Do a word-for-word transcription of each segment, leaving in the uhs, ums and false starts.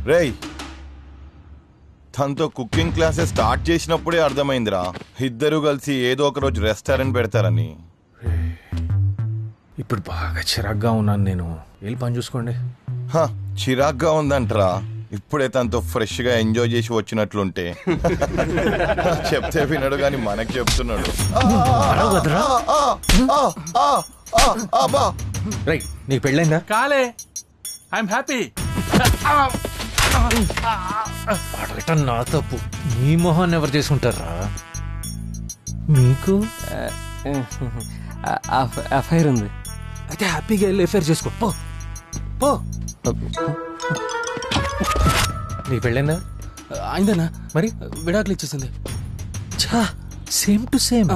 రేయ్ తనతో cooking classes start చేసినప్పుడే అర్థమైందిరా ఇద్దరు కలిసి ఏదో ఒక రోజు రెస్టారెంట్ పెడతారని. ఇప్పుడు బాగా చిరాగ్గా ఉన్నాను నేను. వెళ్ళి పని చూసుకోండి. చిరాగ్గా ఉందంటరా? ఇప్పుడే తనతో ఫ్రెష్ గా ఎంజాయ్ చేసి వచ్చినట్లుంటే. చెప్తే వినడు కానీ మనకు చెప్తున్నాడు. రైట్, నీకు పెళ్ళైందా? కాలే. I'm happy. అడగటం నా తప్పు. మీ మొహాన్ని ఎవరు చేసుకుంటారా? మీకు ఎఫ్ఐఆర్ ఉంది. అయితే హ్యాపీగా వెళ్ళి ఎఫ్ఐఆర్ చేసుకో. పో పో. నీకు పెళ్ళైందా? అయిందన్నా. మరి విడాకులు ఇచ్చేసింది. చా సేమ్ టు సేమ్.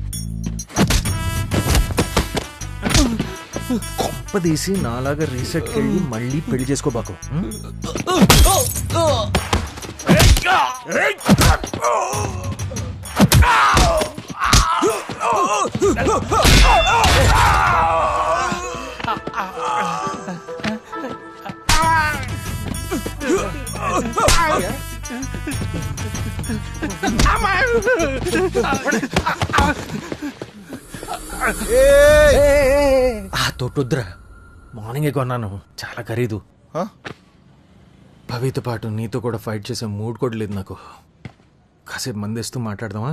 కొంపదీసి నాలాగా రీసెట్ వెళ్ళి మళ్ళీ పెళ్లి చేసుకోబాకు. ఆ తోటొద్దురా, మార్నింగే కొన్నాను, చాలా ఖరీదు. భవితో పాటు నీతో కూడా ఫైట్ చేసే మూడ్ కూడా లేదు నాకు. కాసేపు మందేస్తూ మాట్లాడదామా?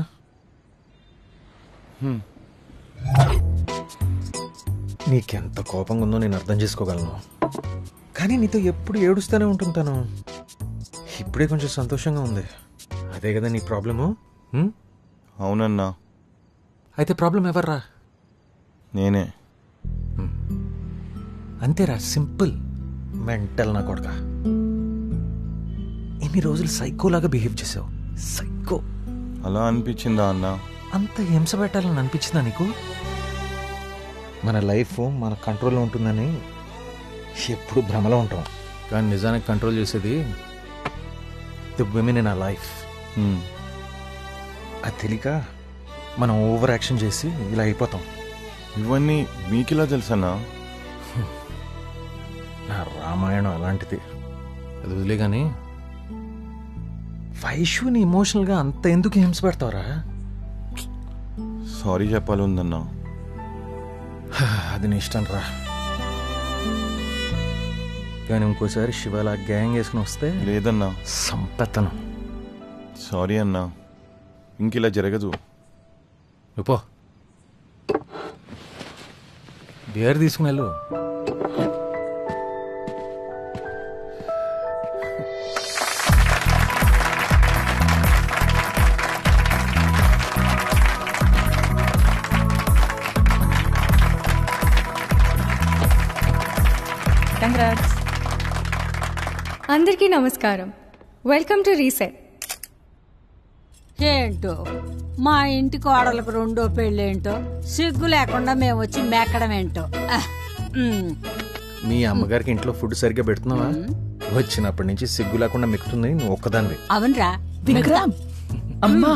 నీకెంత కోపంగా ఉందో నేను అర్థం చేసుకోగలను, కానీ నీతో ఎప్పుడు ఏడుస్తూనే ఉంటుంటాను. ఇప్పుడే కొంచెం సంతోషంగా ఉంది. అదే కదా నీ ప్రాబ్లము? అవునన్నా. అయితే ప్రాబ్లం ఎవర్రా? నేనే. అంతేరా, సింపుల్. మెంటల్ నా కొడుక. ఇన్ని రోజులు సైకోలాగా బిహేవ్ చేసావు. సైకో. అలా అనిపించిందా అన్నా? అంత హింస పెట్టాలని అనిపించిందా నీకు? మన లైఫ్ మన కంట్రోల్లో ఉంటుందని ఎప్పుడు భ్రమలో ఉంటాం, కానీ నిజానికి కంట్రోల్ చేసేది ది విమెన్ ఇన్ ఆ లైఫ్. అది తెలియక మనం ఓవర్ యాక్షన్ చేసి ఇలా అయిపోతాం. ఇవన్నీ మీకిలా తెలుసన్నా? నా రామాయణం అలాంటిది. అది వదిలే కానీ వైష్యుని ఇమోషనల్గా అంత ఎందుకు హింస పెడతావరా? సారీ చెప్పాలి ఉందన్నా. అది నీ ఇష్టం రా, కానీ ఇంకోసారి శివాలా గ్యాంగ్ వేసుకుని వస్తే లేదన్నా, సంపెత్తను. సారీ అన్నా, ఇంకిలా జరగదు. పో, బియర్ తీసుకుని వెళ్ళు. అందరికీ నమస్కారం. Welcome to reset. ఏంటో మా ఇంటి కోడలకు రెండో పెళ్ళేంటో, సిగ్గు లేకుండా మేము వచ్చి మెక్కడం ఏంటో. మీ అమ్మగారికి ఇంట్లో ఫుడ్ సరిగ్గా పెడుతున్నావా? వచ్చినప్పటి నుంచి సిగ్గు లేకుండా మెక్కుతుంది నువ్వు ఒక్కదాన్ని. అవునరా విక్రమ్. అమ్మా,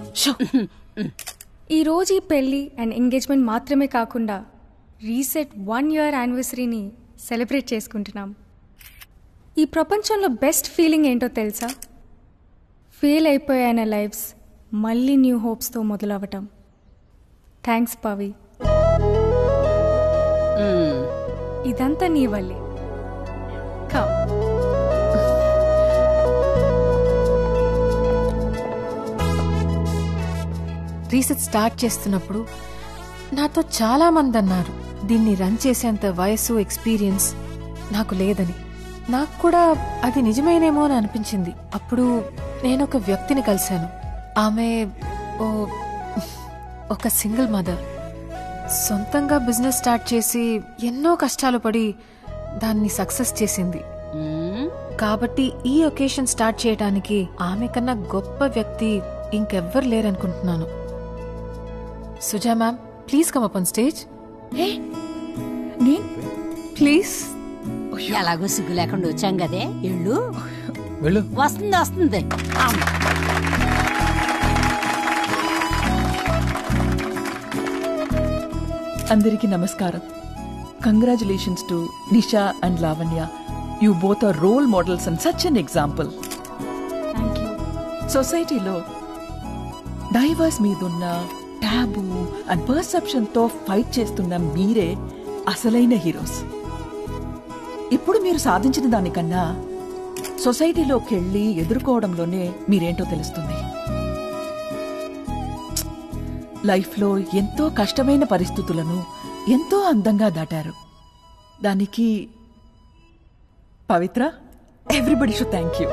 ఈ రోజు ఈ పెళ్లి అండ్ ఎంగేజ్మెంట్ మాత్రమే కాకుండా రీసెట్ వన్ ఇయర్ యానివర్సరీని సెలబ్రేట్ చేసుకుంటున్నాం. ఈ ప్రపంచంలో బెస్ట్ ఫీలింగ్ ఏంటో తెలుసా? ఫెయిల్ అయిపోయాన లైఫ్స్ మళ్ళీ న్యూ హోప్స్తో మొదలవటం. థ్యాంక్స్ పవి. ఇదంతా నీ వల్లే. కమ్. రీసెట్ స్టార్ట్ చేస్తున్నప్పుడు నాతో చాలా మంది అన్నారు, దీన్ని రన్ చేసేంత వయసు ఎక్స్పీరియన్స్ నాకు లేదని. నాకు కూడా అది నిజమేనేమో అని అనిపించింది. అప్పుడు నేను ఒక వ్యక్తిని కలిశాను. ఆమె ఓ ఒక సింగిల్ మదర్. సొంతంగా బిజినెస్ స్టార్ట్ చేసి ఎన్నో కష్టాలు పడి దాన్ని సక్సెస్ చేసింది. కాబట్టి ఈ ఒకేషన్ స్టార్ట్ చేయడానికి ఆమె కన్నా గొప్ప వ్యక్తి ఇంకెవ్వరు లేరనుకుంటున్నాను. Suja ma'am, please come up on stage. Please. ఎలాగో సిగ్గు లేకుండా వచ్చాం కదే, ఇళ్ళు వెళ్ళు. వస్తుంది వస్తుంది. అందరికీ నమస్కారం. Congratulations to Nisha and Lavanya. You both are role models and such an example. Thank you. సొసైటీలో డైవర్స్ మీదున్న టాబూ అండ్ పర్సెప్షన్ తో ఫైట్ చేస్తున్న మీరే అసలైన హీరోస్. ఇప్పుడు మీరు సాధించిన దానికన్నా సొసైటీలోకి వెళ్ళి ఎదుర్కోవడంలోనే మీరేంటో తెలుస్తుంది. లైఫ్లో ఎంతో కష్టమైన పరిస్థితులను ఎంతో అందంగా దాటారు. దానికి Pavitra, everybody should thank you.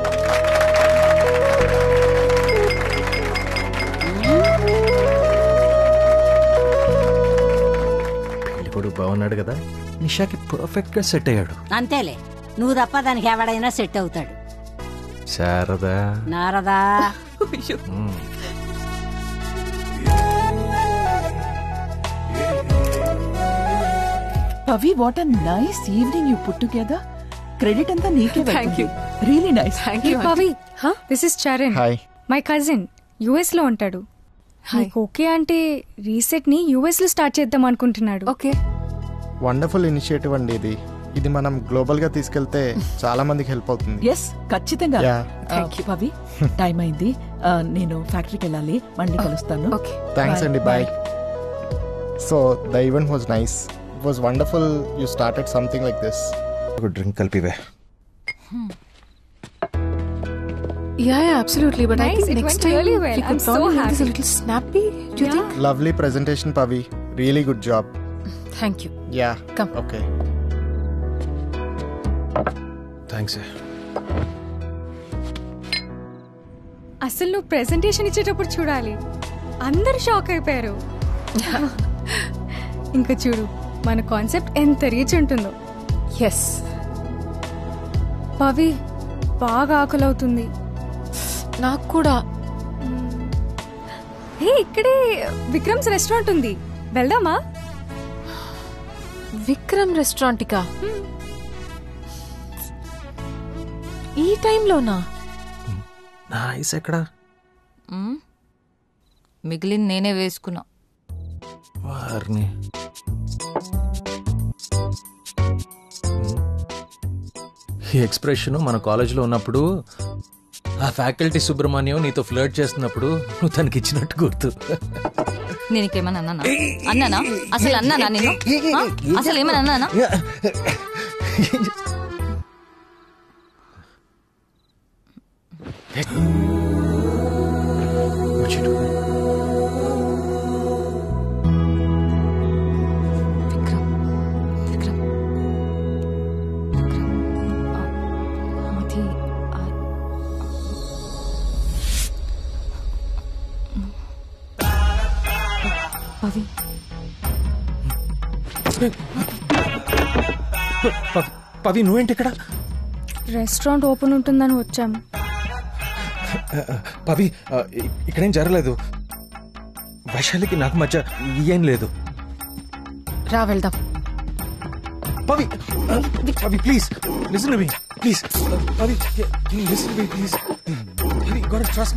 పెళ్ళికొడుకు బాగున్నాడు కదా, నిషాకి పర్ఫెక్ట్ గా సెట్ అయ్యాడు. అంతేలే, నువ్వు తప్ప దానికి ఎవడైనా సెట్ అవుతాడు. Sharada Narada. Pavi, what a nice evening you put together. Credit అంతా నీకే. Thank you. Really nice. Hey, Pavi. This is Charan. Hi. My cousin US లో ఉంటాడు. నీకు ఓకే అంటే రీసెట్ ని యుఎస్ లో స్టార్ట్ చేద్దాం అనుకుంటున్నాడు. ఓకే. వండర్ఫుల్ ఇనిషియేటివ్ అండి ఇది. ఇది మనం గ్లోబల్ గా తీసుకెళ్తే చాలా మందికి హెల్ప్ అవుతుంది. ఎస్, ఖచ్చితంగా. Yeah. Uh, పవి, టైం అయింది. Uh, నేను ఫ్యాక్టరీకి వెళ్ళాలి. మళ్ళీ కలుస్తాను. ఓకే. థ్యాంక్స్ అండి, bye. So the event was nice. It was wonderful. You started something like this. ఒక డ్రింక్ కలిపివే. Yeah, yeah, absolutely. But I Nice, think it next went time really well. we could I'm so probably make this a happy. little snappy. Do you Yeah. think? Lovely presentation Pavi. Really good job. Thank you. Yeah. Come. Okay. Thanks. అసలు నువ్వు presentation ఇచ్చేటప్పుడు చూడాలి, అందరు shock అయిపోయారు. ఇంకా చూడు మన concept ఎంత రీచ్ ఉంటుందో. Yes. పవి, బాగా ఆకలి అవుతుంది. నాకు కూడా. హే, ఇక్కడే విక్రమ్స్ రెస్టారెంట్ ఉంది, వెళ్దామా? విక్రమ్ రెస్టారెంట్కా? ఈ టైంలోనా? నా ఐస్ ఎక్కడా? మిగిలింది నేనే వేసుకున్నా. వారిని ఈ ఎక్స్ప్రెషన్ మన కాలేజీలో ఉన్నప్పుడు ఆ ఫ్యాకల్టీ సుబ్రహ్మణ్యం నీతో ఫ్లర్ట్ చేస్తున్నప్పుడు నువ్వు తనకి ఇచ్చినట్టు గుర్తు. నేనేకేమన్నా అన్నానా? అన్నానా? అసలు అన్నానా నేను? ఆ? అసలు ఏమన్నా అన్నానా? విక్రమ్ విక్రమ్ విక్రమ్ ఆ, అది ఆ, పవి. ప- పవి నువ్వేంటి ఇక్కడ? రెస్టారెంట్ ఓపెన్ ఉంటుందని వచ్చాం. పవి, ఆ, ఇ- ఇక్కడేం జరగలేదు. వైశాలికి నాకు మధ్య ఏం లేదు. రా వెళ్దాం. Pavi, Pavi please listen to me please. Pavi listen to me please. Pavi, you gotta trust me.